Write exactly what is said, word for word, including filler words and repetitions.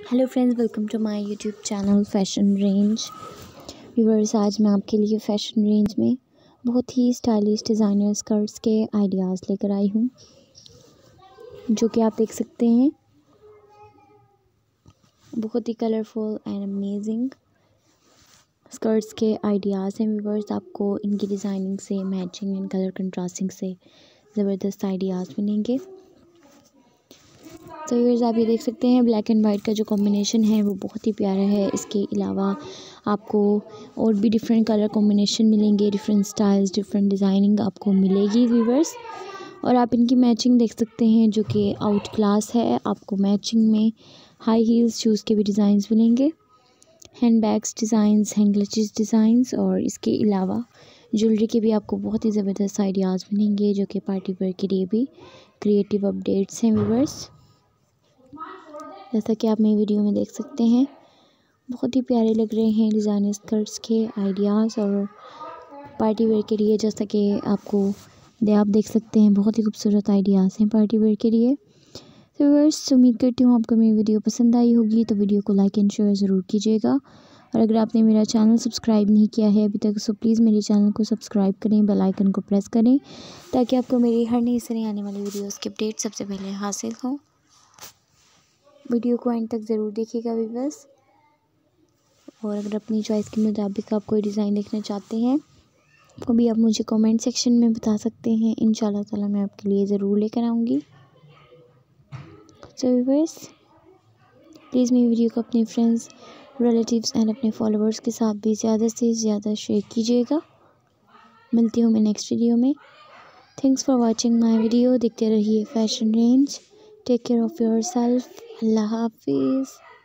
Hello friends, welcome to my YouTube channel fashion range. Viewers, आज मैं आपके लिए फ़ैशन रेंज में बहुत ही स्टाइलिश डिज़ाइनर स्कर्ट्स के आइडियाज़ लेकर आई हूँ, जो कि आप देख सकते हैं। बहुत ही कलरफुल एंड अमेजिंग स्कर्ट्स के आइडियाज़ हैं व्यूअर्स। आपको इनकी डिज़ाइनिंग से, मैचिंग एंड कलर कंट्रास्टिंग से ज़बरदस्त आइडियाज़ मिलेंगे। तो व्यूअर्स, आप ये देख सकते हैं, ब्लैक एंड वाइट का जो कॉम्बिनेशन है वो बहुत ही प्यारा है। इसके अलावा आपको और भी डिफरेंट कलर कॉम्बिनेशन मिलेंगे, डिफरेंट स्टाइल्स, डिफरेंट डिज़ाइनिंग आपको मिलेगी व्यूअर्स। और आप इनकी मैचिंग देख सकते हैं, जो कि आउट क्लास है। आपको मैचिंग में हाई हील्स शूज़ के भी डिज़ाइंस मिलेंगे, hand bags designs, hand clutches designs, और इसके अलावा ज्वेलरी के भी आपको बहुत ही ज़बरदस्त आइडियाज़ मिलेंगे, जो कि पार्टी वेयर के लिए भी क्रिएटिव अपडेट्स हैं व्यूअर्स। जैसा कि आप मेरी वीडियो में देख सकते हैं, बहुत ही प्यारे लग रहे हैं डिज़ाइनर स्कर्ट्स के आइडियाज़ और पार्टी वेयर के लिए। जैसा कि आपको दे आप देख सकते हैं, बहुत ही खूबसूरत आइडियाज़ हैं पार्टी वेयर के लिए। तो व्यूअर्स, उम्मीद करती हूँ आपको मेरी वीडियो पसंद आई होगी, तो वीडियो को लाइक एंड शेयर ज़रूर कीजिएगा। और अगर आपने मेरा चैनल सब्सक्राइब नहीं किया है अभी तक, सो प्लीज़ मेरे चैनल को सब्सक्राइब करें, बेल आइकन को प्रेस करें, ताकि आपको मेरी हर नई से नई आने वाली वीडियोज़ की अपडेट सबसे पहले हासिल हो। वीडियो को एंड तक ज़रूर देखिएगा व्यूअर्स। और अगर अपनी चॉइस के मुताबिक आप कोई डिज़ाइन देखना चाहते हैं, वो भी आप मुझे कमेंट सेक्शन में बता सकते हैं। इंशाल्लाह ताला मैं आपके लिए ज़रूर लेकर आऊँगी। सो व्यूअर्स, प्लीज़ मेरी वीडियो को अपने फ्रेंड्स, रिलेटिव्स एंड अपने फॉलोअर्स के साथ भी ज़्यादा से ज़्यादा शेयर कीजिएगा। मिलती हूँ मैं नेक्स्ट वीडियो में। Thanks for watching my video. देखते रहिए fashion range. Take care of yourself. अल्लाह हाफिज़।